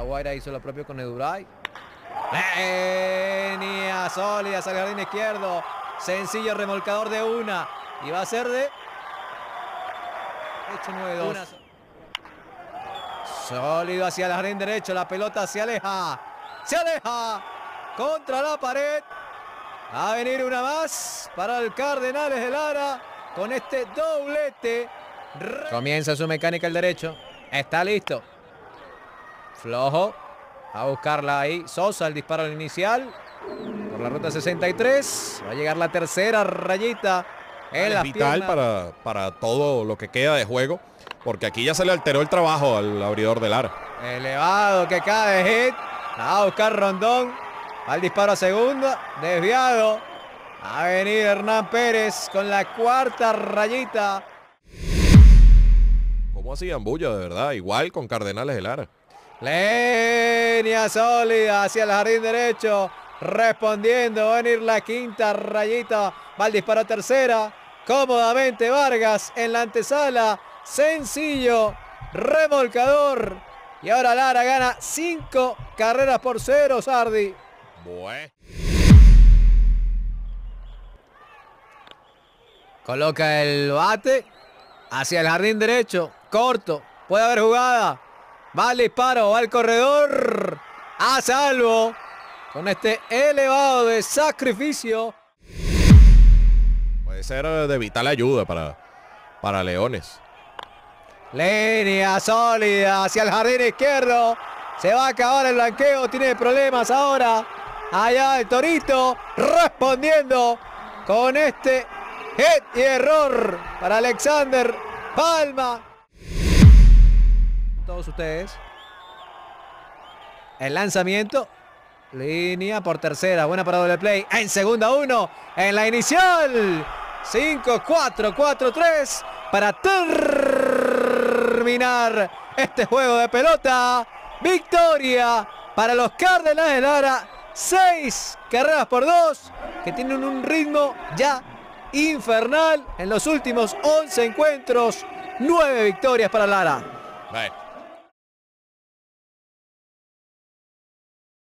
Guaira hizo lo propio con Eduray. Línea sólida hacia el jardín izquierdo. Sencillo remolcador de una. Y va a ser de... hecho 9-2. Sólido hacia el jardín derecho. La pelota se aleja. Se aleja. Contra la pared. Va a venir una más para el Cardenales de Lara. Con este doblete. Comienza su mecánica el derecho. Está listo. Flojo. A buscarla ahí. Sosa, el disparo inicial. Por la ruta 63. Va a llegar la tercera rayita. Es vital para todo lo que queda de juego. Porque aquí ya se le alteró el trabajo al abridor de Lara. Elevado que cae de hit. Va a buscar Rondón. Al disparo a segunda. Desviado. Va a venir Hernán Pérez con la cuarta rayita. ¿Cómo hacían bulla de verdad? Igual con Cardenales de Lara. Línea sólida hacia el jardín derecho. Respondiendo. Va a venir la quinta rayita. Va el disparo a tercera. Cómodamente Vargas en la antesala. Sencillo. Remolcador. Y ahora Lara gana 5 carreras por 0, Sardi. Bueno. Coloca el bate hacia el jardín derecho. Corto. Puede haber jugada. Va el disparo. Va el corredor. A salvo. Con este elevado de sacrificio. Puede ser de vital ayuda para Leones. Línea sólida hacia el jardín izquierdo. Se va a acabar el blanqueo. Tiene problemas ahora. Allá el Torito. Respondiendo con este hit y error para Alexander Palma. Todos ustedes. El lanzamiento. Línea por tercera. Buena para doble play. En segunda 1. En la inicial. 5-4, 4-3. Para terminar este juego de pelota. Victoria para los Cardenales de Lara. 6 carreras por 2. Que tienen un ritmo ya infernal. En los últimos 11 encuentros. 9 victorias para Lara. Bueno.